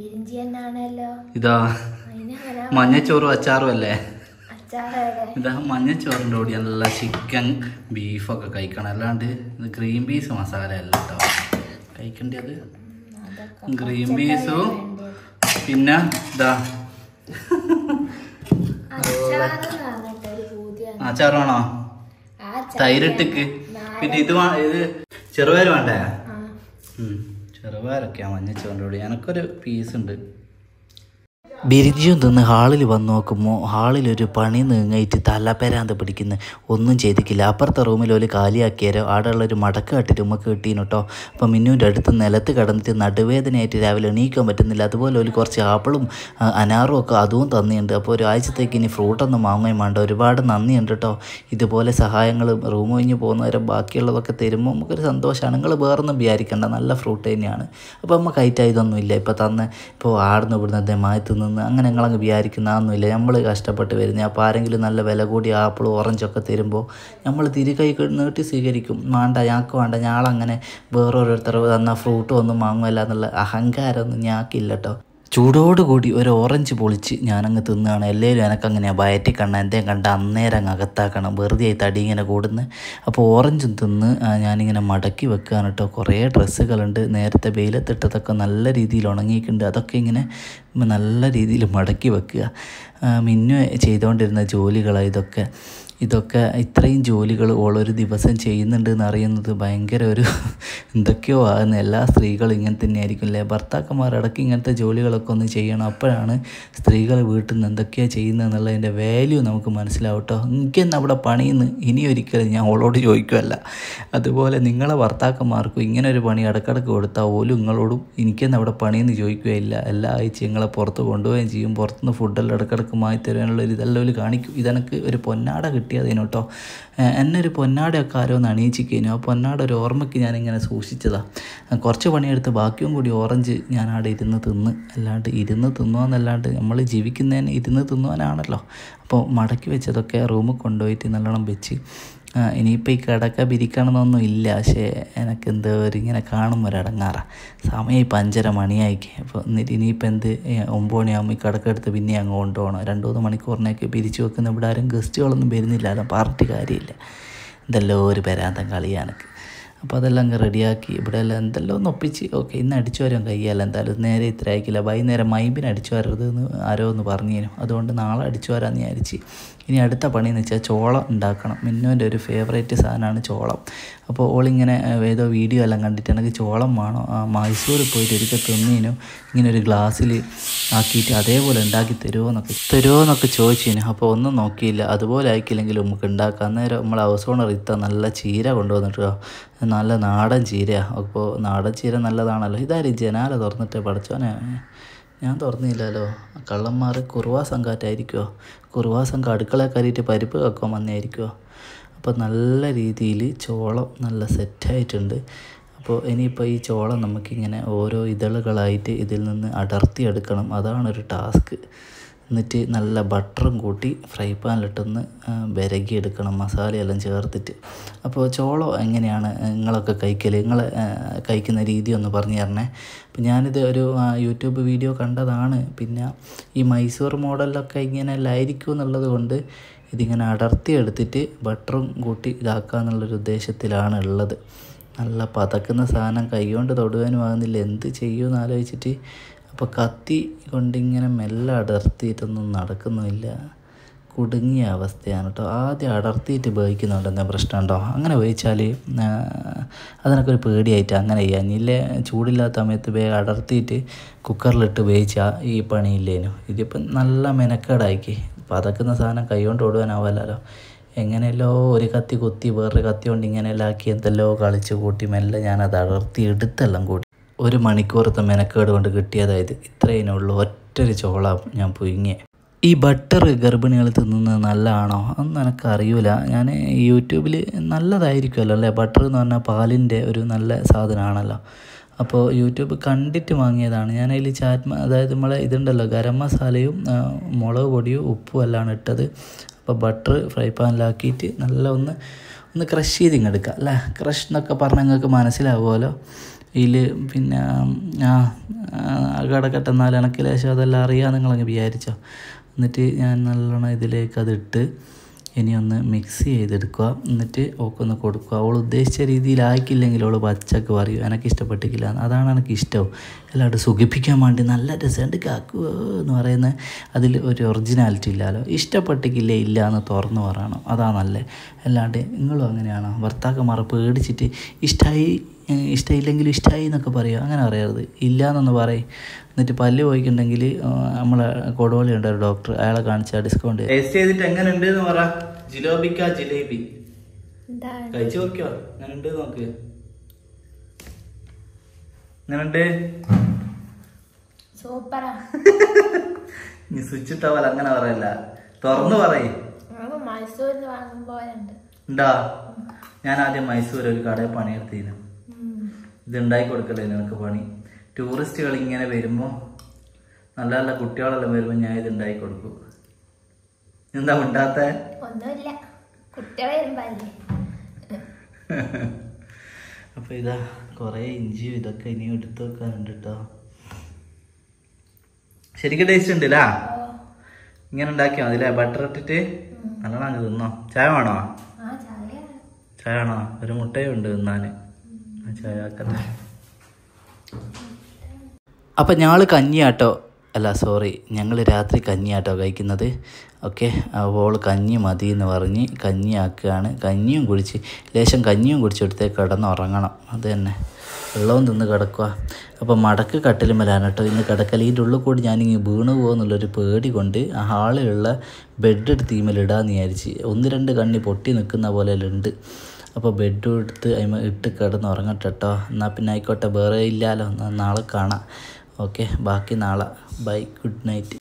ഇതാ മഞ്ഞച്ചോറും അച്ചാറും അല്ലേ. ഇതാ മഞ്ഞച്ചോറിൻ്റെ കൂടി നല്ല ചിക്കൻ ബീഫൊക്കെ കഴിക്കണം. അല്ലാണ്ട് ഗ്രീൻ പീസ് മസാല അല്ല കേട്ടോ കഴിക്കേണ്ടത്. ഗ്രീൻ പീസും പിന്നെ ഇതാ അച്ചാറാണോ, തൈരിട്ടിക്ക്. പിന്നെ ഇത് ചെറുപയർ വേണ്ടേ? ചെറുപയറൊക്കെയാ മഞ്ഞച്ചോറിൻ്റെ കൂടി. എനിക്കൊരു പീസുണ്ട്. ബിരിഞ്ചിയും തിന്ന് ഹാളിൽ വന്ന് നോക്കുമ്പോൾ ഹാളിലൊരു പണി നീങ്ങായിട്ട് തലപ്പേരാന്ത് പിടിക്കുന്നു. ഒന്നും ചെയ്തിക്കില്ല. അപ്പുറത്തെ റൂമിൽ ഒരു കാലിയാക്കിയാരോ ആടെയുള്ളൊരു മടക്ക് കട്ടിട്ട് ഉമ്മക്ക് കിട്ടീന് കേട്ടോ. അപ്പം മിന്നുവിൻ്റെ അടുത്ത് നിലത്ത് കിടന്നിട്ട് നടുവേദനയായിട്ട് രാവിലെ എണീക്കാൻ പറ്റുന്നില്ല. അതുപോലെ ഒരു കുറച്ച് ആപ്പിളും അനാറും ഒക്കെ അതും തന്നിട്ടുണ്ട്. അപ്പോൾ ഒരാഴ്ചത്തേക്ക് ഇനി ഫ്രൂട്ടൊന്നും വാങ്ങുകയും വേണ്ട. ഒരുപാട് നന്ദിയുണ്ട് കേട്ടോ. ഇതുപോലെ സഹായങ്ങൾ റൂം കഴിഞ്ഞ് പോകുന്നവരെ ബാക്കിയുള്ളതൊക്കെ തരുമ്പോൾ നമുക്കൊരു സന്തോഷമാണ്. നിങ്ങൾ വേറൊന്നും വിചാരിക്കേണ്ട, നല്ല ഫ്രൂട്ട് തന്നെയാണ്. അപ്പോൾ നമുക്ക് ഐറ്റായതൊന്നും ഇല്ല. ഇപ്പോൾ ആടുന്ന് ഇവിടുന്ന് മായി തിന്ന് തിന്ന് അങ്ങനെ നിങ്ങളങ്ങ് വിചാരിക്കുന്നതൊന്നുമില്ല. നമ്മൾ കഷ്ടപ്പെട്ട് വരുന്നത്. അപ്പോൾ ആരെങ്കിലും നല്ല വില കൂടിയ ആപ്പിൾ ഓറഞ്ചൊക്കെ തരുമ്പോൾ നമ്മൾ തിരികൈ നീട്ടി സ്വീകരിക്കും. വേണ്ട ഞങ്ങൾക്ക് വേണ്ട, ഞാളങ്ങനെ വേറോരോരുത്തർ തന്ന ഫ്രൂട്ട് ഒന്നും വാങ്ങുമല്ല എന്നുള്ള അഹങ്കാരമൊന്നും ഞാക്കില്ല കേട്ടോ. ചൂടോടുകൂടി ഒരു ഓറഞ്ച് പൊളിച്ച് ഞാനങ്ങ് തിന്നുകയാണ്. എല്ലാവരും എനക്കങ്ങനെയാണ് വയറ്റി കണ്ണ എന്തേലും കണ്ട അന്നേരം അങ്ങ് അകത്താക്കണം, വെറുതെ ആയി തടി ഇങ്ങനെ കൂടുന്നത്. അപ്പോൾ ഓറഞ്ചും തിന്ന് ഞാനിങ്ങനെ മടക്കി വെക്കുകയാണ് കേട്ടോ. കുറേ ഡ്രസ്സുകളുണ്ട്, നേരത്തെ വെയിലത്തിട്ടതൊക്കെ നല്ല രീതിയിൽ ഉണങ്ങിയിട്ടുണ്ട്. അതൊക്കെ ഇങ്ങനെ നല്ല രീതിയിൽ മടക്കി വെക്കുക. മിന്നു ചെയ്തുകൊണ്ടിരുന്ന ജോലികളാണ് ഇതൊക്കെ ഇത്രയും ജോലികൾ ഓളൊരു ദിവസം ചെയ്യുന്നുണ്ട് എന്നറിയുന്നത് ഭയങ്കര ഒരു എന്തൊക്കെയോ ആകുന്ന. എല്ലാ സ്ത്രീകളും ഇങ്ങനെ തന്നെയായിരിക്കും അല്ലേ? ഭർത്താക്കന്മാരടക്കം ഇങ്ങനത്തെ ജോലികളൊക്കെ ഒന്ന് ചെയ്യണം. അപ്പോഴാണ് സ്ത്രീകൾ വീട്ടിൽ നിന്ന് എന്തൊക്കെയാണ് ചെയ്യുന്നത് എന്നുള്ളതിൻ്റെ വാല്യൂ നമുക്ക് മനസ്സിലാവും കേട്ടോ. എനിക്കെന്ന് അവിടെ പണിയെന്ന് ഇനി ഒരിക്കലും ഞാൻ ഓളോട് ചോദിക്കുമല്ല. അതുപോലെ നിങ്ങളെ ഭർത്താക്കന്മാർക്കും ഇങ്ങനെ ഒരു പണി ഇടക്കിടക്ക് കൊടുത്താൽ ഓലും നിങ്ങളോടും എനിക്കെന്ന് അവിടെ പണിയെന്ന് ചോദിക്കുകയില്ല. എല്ലാ ആഴ്ചയും നിങ്ങളെ പുറത്ത് കൊണ്ടുപോവുകയും ചെയ്യും. പുറത്തുനിന്ന് ഫുഡെല്ലാം ഇടക്കിടക്ക് മാറ്റി തരാനുള്ള ഒരു ഇതെല്ലാം കാണിക്കും. ഇതെനിക്ക് ഒരു പൊന്നാട കിട്ടിയതിനു കേട്ടോ. എന്നെ ഒരു പൊന്നാടയൊക്കെ ആരോന്ന് അണിയിച്ചിരിക്കുന്നു. ആ പൊന്നാട ഒരു ഓർമ്മയ്ക്ക് ഞാനിങ്ങനെ സൂക്ഷിച്ചതാണ്. കുറച്ച് പണിയെടുത്ത് ബാക്കിയും കൂടി ഓറഞ്ച് ഞാൻ അവിടെ ഇരുന്ന് തിന്ന്. അല്ലാണ്ട് ഇരുന്ന് തിന്നുവെന്നല്ലാണ്ട് നമ്മൾ ജീവിക്കുന്നതിന് ഇരുന്ന് തിന്നുവാനാണല്ലോ. അപ്പോൾ മടക്കി വെച്ചതൊക്കെ റൂമിൽ കൊണ്ടുപോയിട്ട് നല്ലോണം വെച്ച് ഇനിയിപ്പോൾ ഈ കിടക്ക പിരിക്കണമെന്നൊന്നും ഇല്ല. പക്ഷേ എനിക്ക് എന്തോ ഒരു ഇങ്ങനെ കാണുമ്പോൾ ഒരടങ്ങാറാണ്. സമയം ഇപ്പം 5:30 മണിയായിക്കേ. അപ്പോൾ എന്നിട്ട് ഇനിയിപ്പോൾ 9 മണിയാകുമ്പോൾ ഈ കിടക്കെടുത്ത് പിന്നെ അങ്ങ് കൊണ്ടുപോകണം. 2-3 മണിക്കൂറിനൊക്കെ പിരിച്ചു വെക്കുന്ന ഇവിടെ ആരും ഗസ്റ്റുകളൊന്നും വരുന്നില്ല. അത് പറഞ്ഞിട്ട് കാര്യമില്ല. എന്തെല്ലോ ഒരു പരാന്തം കളിയാനക്ക്. അപ്പോൾ അതെല്ലാം അങ്ങ് റെഡിയാക്കി ഇവിടെ എല്ലാം എന്തെല്ലാം ഒന്ന് ഒപ്പിച്ച് ഓക്കെ ഇന്ന് അടിച്ചു വരാൻ കഴിയല്ല. എന്തായാലും നേരെ ഇത്ര ആയിക്കില്ല. വൈകുന്നേരം മൈമ്പിന് അടിച്ചു വരരുത് എന്ന് ആരോ ഒന്ന് പറഞ്ഞേനു. അതുകൊണ്ട് നാളെ അടിച്ചു വരാമെന്ന് വിചാരിച്ച്. ഇനി അടുത്ത പണിയെന്ന് വെച്ചാൽ ചോളം ഉണ്ടാക്കണം. മിന്നുവിൻ്റെ ഒരു ഫേവറേറ്റ് സാധനമാണ് ചോളം. അപ്പോൾ ഓളിങ്ങനെ ഏതോ വീഡിയോ എല്ലാം കണ്ടിട്ട് എനിക്ക് ചോളം വേണോ, മൈസൂരിൽ പോയിട്ട് ഒരിക്കൽ തിന്നീനു ഇങ്ങനെ ഒരു ഗ്ലാസ്സിൽ ആക്കിയിട്ട് അതേപോലെ ഉണ്ടാക്കി തരുമോ എന്നൊക്കെ ചോദിച്ചേനു. അപ്പോൾ ഒന്നും നോക്കിയില്ല. അതുപോലെ ആയിക്കില്ലെങ്കിൽ നമുക്ക് ഉണ്ടാക്കാം. അന്നേരം നമ്മൾ ഹൗസ് ഓണർ ഇത്ത നല്ല ചീര കൊണ്ടുവന്നിട്ടോ, നല്ല നാടൻ ചീരയാണ്. അപ്പോൾ നാടൻ ചീര നല്ലതാണല്ലോ. ഇതാരും ജനാല തുറന്നിട്ട് പഠിച്ചോനെ ഞാൻ തുറന്നില്ലല്ലോ. കള്ളന്മാർ കുറുവാ സംഘാറ്റായിരിക്കുമോ? കുറുവാ സംഘം അടുക്കള കയറിയിട്ട് പരിപ്പ് കക്കാൻ വന്നായിരിക്കുമോ? അപ്പോൾ നല്ല രീതിയിൽ ചോളം നല്ല സെറ്റായിട്ടുണ്ട്. അപ്പോൾ ഇനിയിപ്പോൾ ഈ ചോളം നമുക്കിങ്ങനെ ഓരോ ഇതളുകളായിട്ട് ഇതിൽ നിന്ന് അടർത്തിയെടുക്കണം. അതാണൊരു ടാസ്ക്. എന്നിട്ട് നല്ല ബട്ടറും കൂട്ടി ഫ്രൈ പാനിലിട്ടൊന്ന് വിരകിയെടുക്കണം, മസാലയെല്ലാം ചേർത്തിട്ട്. അപ്പോൾ ചോളം എങ്ങനെയാണ് നിങ്ങളൊക്കെ കഴിക്കൽ? നിങ്ങൾ കഴിക്കുന്ന രീതി ഒന്ന് പറഞ്ഞു തരണേ. അപ്പം ഞാനിത് ഒരു യൂട്യൂബ് വീഡിയോ കണ്ടതാണ്. പിന്നെ ഈ മൈസൂർ മോഡലിലൊക്കെ ഇങ്ങനെ ആയിരിക്കും എന്നുള്ളത് കൊണ്ട് ഇതിങ്ങനെ അടർത്തിയെടുത്തിട്ട് ബട്ടറും കൂട്ടി ഇതാക്കുക എന്നുള്ളൊരു ഉദ്ദേശത്തിലാണ് ഉള്ളത്. നല്ല പതക്കുന്ന സാധനം കൈകൊണ്ട് തൊടുവാനും ആകുന്നില്ല, എന്ത് ചെയ്യുമെന്ന് ആലോചിച്ചിട്ട് അപ്പോൾ കത്തി കൊണ്ടിങ്ങനെ മെല്ലെ അടർത്തിയിട്ടൊന്നും നടക്കുന്നുമില്ല. കുടുങ്ങിയ അവസ്ഥയാണ് കേട്ടോ. ആദ്യം അടർത്തിയിട്ട് ഉപയോഗിക്കുന്നുണ്ട് എന്താ പ്രശ്നം ഉണ്ടോ? അങ്ങനെ ഉപയോഗിച്ചാൽ അതിനൊക്കെ ഒരു പേടിയായിട്ട് അങ്ങനെ ചെയ്യാൻ ഇല്ലേ. ചൂടില്ലാത്ത സമയത്ത് വേഗം അടർത്തിയിട്ട് കുക്കറിലിട്ട് ഉപയോഗിച്ചാൽ ഈ പണിയില്ലേനു. ഇതിപ്പം നല്ല മെനക്കേടായിക്ക്. പതക്കുന്ന സാധനം കൈ കൊണ്ട് ഓടുവാനാവല്ലോ. എങ്ങനെയല്ലോ ഒരു കത്തി കുത്തി വേറൊരു കത്തി കൊണ്ട് ഇങ്ങനെയെല്ലാം ആക്കി എന്തെല്ലോ കളിച്ച് കൂട്ടി മെല്ലെ ഞാനത് അടർത്തി എടുത്തെല്ലാം കൂട്ടി 1 മണിക്കൂറത്തെ മെനക്കേട് കൊണ്ട് കിട്ടിയതായത് ഇത്രയേനുള്ളൂ. ഒറ്റൊരു ചോള ഞാൻ പുഴുങ്ങിയ. ഈ ബട്ടർ ഗർഭിണികൾ തിന്നുന്നത് നല്ലതാണോ അതൊന്നും എനിക്കറിയില്ല. ഞാൻ യൂട്യൂബിൽ നല്ലതായിരിക്കുമല്ലോ അല്ലേ? ബട്ടർ എന്ന് പറഞ്ഞാൽ പാലിൻ്റെ ഒരു നല്ല സാധനമാണല്ലോ. അപ്പോൾ യൂട്യൂബ് കണ്ടിട്ട് വാങ്ങിയതാണ്. ഞാനതിൽ അതായത് നമ്മളെ ഇതുണ്ടല്ലോ ഗരം മസാലയും മുളക് പൊടിയും ഉപ്പും എല്ലാം ഇട്ടത്. അപ്പോൾ ബട്ടർ ഫ്രൈ പാനിലാക്കിയിട്ട് നല്ല ഒന്ന് ക്രഷ് ചെയ്ത് ഇങ്ങെടുക്കുക അല്ലേ? ക്രഷ് എന്നൊക്കെ പറഞ്ഞാൽ നിങ്ങൾക്ക് മനസ്സിലാവുമല്ലോ. ഇതിൽ പിന്നെ കടക്കട്ടെ എന്നാലും എനിക്ക് ലേശം അതെല്ലാം അറിയാം നിങ്ങളങ്ങ് വിചാരിച്ചോ. എന്നിട്ട് ഞാൻ നല്ലോണം ഇതിലേക്ക് അതിട്ട് ഇനി ഒന്ന് മിക്സ് ചെയ്തെടുക്കുക. എന്നിട്ട് ഓക്കൊന്ന് കൊടുക്കുക. അവൾ ഉദ്ദേശിച്ച രീതിയിലാക്കില്ലെങ്കിൽ അവൾ പച്ചക്ക് പറയും എനിക്ക് ഇഷ്ടപ്പെട്ടിട്ടില്ല. അതാണ് എനിക്കിഷ്ടവും. എല്ലാവരും സുഖിപ്പിക്കാൻ വേണ്ടി നല്ല രസമുണ്ട് കാക്കുക എന്ന് പറയുന്നത് അതിൽ ഒരു ഒറിജിനാലിറ്റി ഇല്ലല്ലോ. ഇഷ്ടപ്പെട്ടിട്ടില്ലേ ഇല്ല എന്ന് തുറന്ന് പറയണം, അതാണ് നല്ലത്. അല്ലാണ്ട് നിങ്ങളും അങ്ങനെയാണോ? ഭർത്താക്കന്മാർ പേടിച്ചിട്ട് ഇഷ്ടമില്ലെങ്കിലും ഇഷ്ടമായി എന്നൊക്കെ പറയുക. അങ്ങനെ പറയരുത്. ഇല്ല എന്നൊന്ന് പറയും. എന്നിട്ട് പല്ല് പോയിക്കുണ്ടെങ്കിൽ നമ്മളെ കൊടുവള്ളി ഉണ്ട് ഒരു ഡോക്ടർ, അയാളെ കാണിച്ചാൽ ഡിസ്കൗണ്ട് ടേസ്റ്റ് ചെയ്തിട്ട് എങ്ങനെ ഉണ്ട് എന്ന് പറ. ജിലേബി കഴിച്ചു നോക്കിയോ? അങ്ങനെ ഉണ്ട് നോക്ക്. എങ്ങനുണ്ട്? സൂപ്പറാ. നീ സ്വിച്ച് ഇട്ടാവല്ല അങ്ങനെ പറയല്ല, തുറന്നു പറയും. ഉണ്ടാ? ഞാൻ ആദ്യം മൈസൂർ ഒരു കടയിൽ പണിയെടുത്തിരുന്നു. ഇത് ഉണ്ടാക്കി കൊടുക്കല്ലേ നിനക്ക് പണി. ടൂറിസ്റ്റുകൾ ഇങ്ങനെ വരുമ്പോൾ നല്ല നല്ല കുട്ടികളെല്ലാം വരുമ്പോൾ ഞാൻ ഇത് ഉണ്ടാക്കി കൊടുക്കും. എന്താ ഉണ്ടാത്ത ഒന്നുമില്ല, കുട്ടികളെ അപ്പൊ ഇതാ കൊറേ ഇഞ്ചിയും ഇതൊക്കെ ഇനിയും എടുത്തു വെക്കാനുണ്ട് കേട്ടോ. ശരിക്കും ടേസ്റ്റ് ഉണ്ടല്ലേ? ഇങ്ങനെ ഉണ്ടാക്കിയാ മതില്ലേ? ബട്ടർ ഇട്ടിട്ട് നല്ലോണം അങ്ങ് തിന്നോ. ചായ വേണോ? ചായ വേണോ? ഒരു മുട്ടയും ഉണ്ട് തിന്നാന്. ചായ ആക്കട്ടെ. അപ്പം ഞങ്ങൾ കഞ്ഞിയാട്ടോ, അല്ല സോറി, ഞങ്ങൾ രാത്രി കഞ്ഞിയാട്ടോ കഴിക്കുന്നത്. ഓക്കെ, അപ്പോൾ കഞ്ഞി മതി എന്ന് പറഞ്ഞ് കഞ്ഞി ആക്കുകയാണ്. കഞ്ഞിയും കുടിച്ച് ലേശം കഞ്ഞിയും കുടിച്ചെടുത്തേക്ക് കിടന്നുറങ്ങണം. അത് തന്നെ, വെള്ളവും തിന്ന് കിടക്കുക. അപ്പോൾ മടക്ക് കട്ടിലുമലാണ് കേട്ടോ ഇന്ന് കിടക്കൽ. ഇതിൻ്റെ ഉള്ളിൽ കൂടി ഞാനിങ്ങനെ വീണ് പോകുന്നുള്ളൊരു പേടി കൊണ്ട് ആ ഹാളിലുള്ള ബെഡ് എടുത്ത് ഈമേലിടാന്ന് വിചാരിച്ച്. 1-2 കണ്ണി പൊട്ടി നിൽക്കുന്ന പോലെ ഉണ്ട്. അപ്പോൾ ബെഡ് എടുത്ത് അതിമ ഇട്ട് കിടന്നുറങ്ങട്ടെ കേട്ടോ. എന്നാൽ പിന്നെ ആയിക്കോട്ടെ, വേറെ ഇല്ലല്ലോ, നാളെ കാണാം. ഓക്കെ, ബാക്കി നാളെ. Bye, good night.